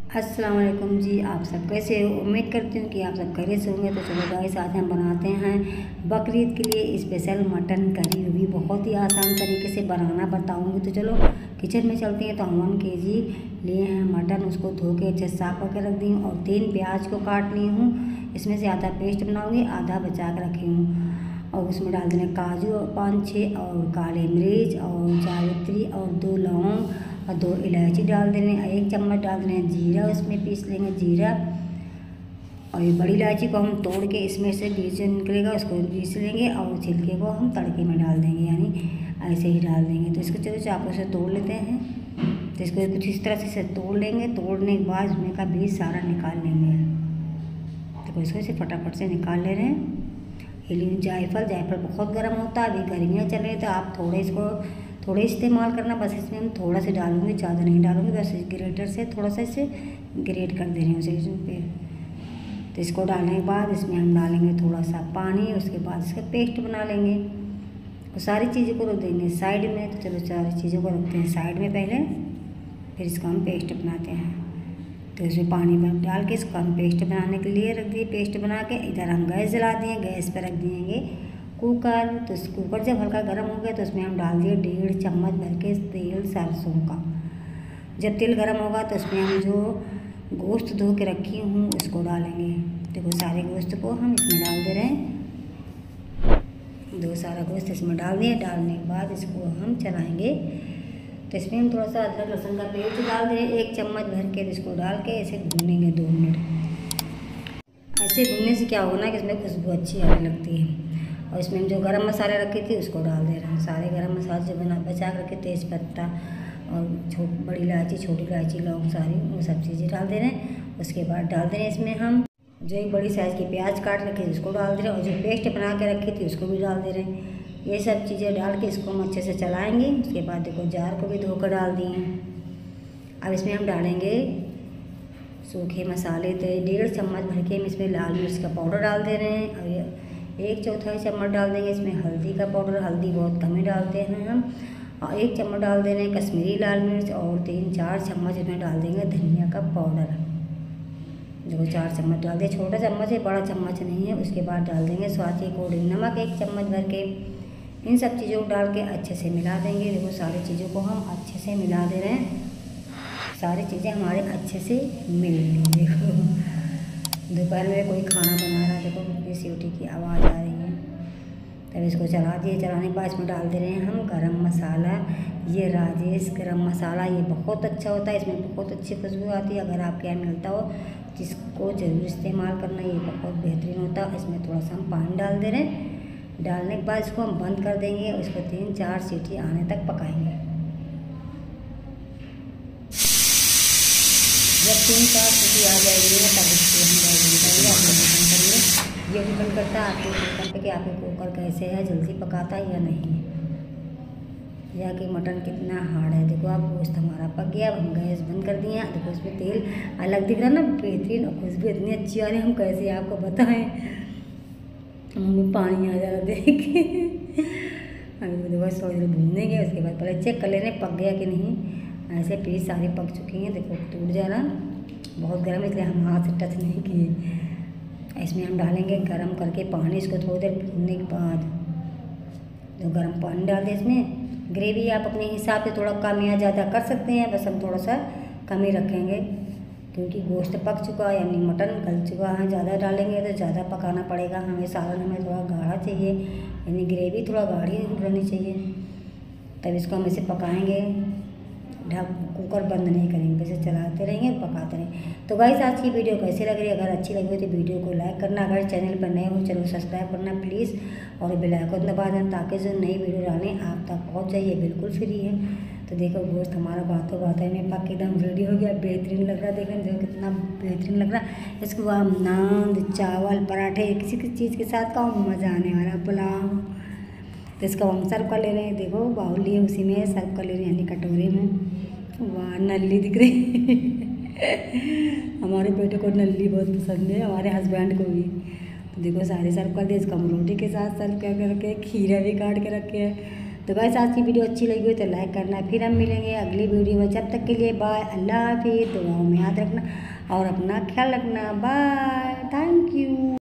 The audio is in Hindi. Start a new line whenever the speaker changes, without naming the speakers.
अस्सलाम वालेकुम जी। आप सब कैसे हो? उम्मीद करती हूँ कि आप सब खैरियत से होंगे। तो चलो गाइस, आज हम बनाते हैं बकरीद के लिए स्पेशल मटन करी। हुई बहुत ही आसान तरीके से बनाना बताऊँगी। तो चलो किचन में चलते हैं। तो हम 1 kg लिए हैं मटन, उसको धो के अच्छे साफ करके रख दी हूँ और 3 प्याज को काट ली हूँ। इसमें से आधा पेस्ट बनाऊँगी, आधा बचा के रखी हूँ। और उसमें डाल देने काजू 5-6 और काली मिर्च और जावित्री और 2 लौंग और 2 इलायची डाल देने। 1 चम्मच डाल देने जीरा, उसमें पीस लेंगे जीरा। और ये बड़ी इलायची को हम तोड़ के इसमें से बीज निकलेगा, उसको पीस लेंगे और छिलके को हम तड़के में डाल देंगे, यानी ऐसे ही डाल देंगे। तो इसको चलो चाकू से तोड़ लेते हैं। तो इसको कुछ इस तरह से तोड़ लेंगे। तोड़ने के बाद उसमें का बीज सारा निकाल लेंगे। तो इसको इसे फटाफट से निकाल ले रहे हैं। जायफल बहुत गर्म होता है, अभी गर्मियाँ चल रही है तो आप थोड़े इस्तेमाल करना। बस इसमें हम थोड़ा सा डालूंगी, ज़्यादा नहीं डालूंगी। बस ग्रेटर से थोड़ा सा इसे ग्रेट कर दे रही हूँ उसे पे। तो इसको डालने के बाद इसमें हम डालेंगे थोड़ा सा पानी, उसके बाद इसका पेस्ट बना लेंगे और सारी चीज़ों को रख देंगे साइड में। तो चलो सारी चीज़ों को रखते हैं साइड में पहले, फिर इसका हम पेस्ट बनाते हैं। तो इसमें पानी में डाल के इसको हम पेस्ट बनाने के लिए रख दिए। पेस्ट बना के इधर हम गैस जला दिए, गैस पर रख दिएंगे कुकर। तो इस कुकर जब हल्का गर्म हो गया तो उसमें हम डाल दिए 1.5 चम्मच भर के तेल सरसों का। जब तेल गर्म होगा तो उसमें हम जो गोश्त धो के रखी हूँ उसको डालेंगे। देखो सारे गोश्त को हम इसमें डाल दे रहे हैं। सारा गोश्त इसमें डाल दिए। डालने के बाद इसको हम चलाएँगे। तो इसमें हम थोड़ा सा अदरक लहसुन का पेस्ट डाल दें 1 चम्मच भर के। इसको डाल के ऐसे भूनेंगे 2 मिनट। ऐसे भूनने से क्या होगा ना कि इसमें खुशबू अच्छी आने लगती है। और इसमें हम जो गरम मसाले रखे थे उसको डाल दे रहे हैं। सारे गरम मसाले जो बचा कर रखे, तेज़ पत्ता और बड़ी इलायची, छोटी इलायची, लौंग, सारी वो सब चीज़ें डाल दे रहे हैं। उसके बाद डाल दे रहे हैं इसमें हम जो एक बड़ी साइज़ की प्याज काट रखी थी उसको डाल दे रहे हैं और जो पेस्ट बना के रखी थी उसको भी डाल दे रहे हैं। ये सब चीज़ें डाल के इसको हम अच्छे से चलाएँगे। उसके बाद देखो जार को भी धोकर डाल दिए। अब इसमें हम डालेंगे सूखे मसाले। तो 1.5 चम्मच भर के हम इसमें लाल मिर्च का पाउडर डाल दे रहे हैं और 1/4 चम्मच डाल देंगे इसमें हल्दी का पाउडर। हल्दी बहुत कम ही डालते हैं हम। और 1 चम्मच डाल दे रहे हैं कश्मीरी लाल मिर्च और 3-4 चम्मच इसमें डाल देंगे धनिया का पाउडर। देखो 4 चम्मच डाल दिए, छोटा चम्मच है, बड़ा चम्मच नहीं है। उसके बाद डाल देंगे स्वाद के अकॉर्डिंग नमक 1 चम्मच भर के। इन सब चीज़ों को डाल के अच्छे से मिला देंगे। देखो सारी चीज़ों को हम अच्छे से मिला दे रहे हैं। सारी चीज़ें हमारे अच्छे से मिल गई। देखो दोपहर में कोई खाना बना रहा है, देखो सीटी की आवाज़ आ रही है। तब इसको चला दिए। चलाने के बाद इसमें डाल दे रहे हैं हम गरम मसाला। ये राजेश गरम मसाला, ये बहुत अच्छा होता है, इसमें बहुत अच्छी खुशबू आती है। अगर आपके यहाँ मिलता हो जिसको ज़रूर इस्तेमाल करना, ये बहुत बेहतरीन होता है। इसमें थोड़ा सा हम पानी डाल दे रहे हैं। डालने के बाद इसको हम बंद कर देंगे और इसको 3-4 सीटी आने तक पकाएंगे। जब 3-4 सीटी आ जाएगी ना तब इसको हम बंद करेंगे। ये डिपेंड करता है आपके कुकर पे कि आपके कुकर कैसे है, जल्दी पकाता है या नहीं, या कि मटन कितना हार्ड है। देखो आप गोश्त हमारा पक गया। अब हम गैस बंद कर दिए। देखो इसमें तेल अलग दिख रहा है ना, बेहतरीन, और खुशबू इतनी अच्छी आ रही है, हम कैसे आपको बताएं। मुँह में पानी आ जा रहा देख के। अभी देखो थोड़ी देर भूनेंगे। उसके बाद पहले चेक कर लेने पक गया कि नहीं। ऐसे पीस सारी पक चुकी हैं। देखो टूट जा रहा, बहुत गर्म है इसलिए हम हाथ से टच नहीं किए। इसमें हम डालेंगे गरम करके पानी। इसको थोड़ी देर भूनने के बाद जो गरम पानी डाल दें इसमें। ग्रेवी आप अपने हिसाब से थोड़ा कम या ज़्यादा कर सकते हैं, बस हम थोड़ा सा कम ही रखेंगे क्योंकि गोश्त पक चुका है, यानी मटन गल चुका है। ज़्यादा डालेंगे तो ज़्यादा पकाना पड़ेगा हमें। सालन हमें थोड़ा गाढ़ा चाहिए, यानी ग्रेवी थोड़ा गाढ़ी रहनी चाहिए। तब इसको हम इसे पकाएंगे। कुकर बंद नहीं करेंगे, इसे चलाते रहेंगे और पकाते रहेंगे। तो गाइस आज की वीडियो कैसी लग रही है? अगर अच्छी लगी हो तो वीडियो को लाइक करना। अगर चैनल पर नए हो चैनल को सब्सक्राइब करना प्लीज़ और बेल आइकन दबा देना ताकि जो नई वीडियो डालें आप तक पहुंच जाइए। बिल्कुल फ्री है। तो देखो गोश्त हमारा बातों में पक एकदम रेडी हो गया। बेहतरीन लग रहा है, देखें जो कितना बेहतरीन लग रहा है। इसको आप नान, चावल, पराठे, किसी चीज़ के साथ खाओ, मज़ा आने वाला। पुलाव। तो इसको हम सर्व कर ले रहे हैं। देखो बाउल लिए उसी में सर्व कर ले रहे हैं, यानी कटोरे में। वाह नल्ली दिख रही। हमारे बेटे को नल्ली बहुत पसंद है, हमारे हस्बैंड को भी। तो देखो सारे सर्व कर दिए। इसको हम रोटी के साथ सर्व कर रखे, खीरा भी काट के रखे हैं। तो गाइस आज की वीडियो अच्छी लगी हो तो लाइक करना। फिर हम मिलेंगे अगली वीडियो में, जब तक के लिए बाय, अल्लाह हाफिज़। दुआओं में याद रखना और अपना ख्याल रखना। Bye, thank you.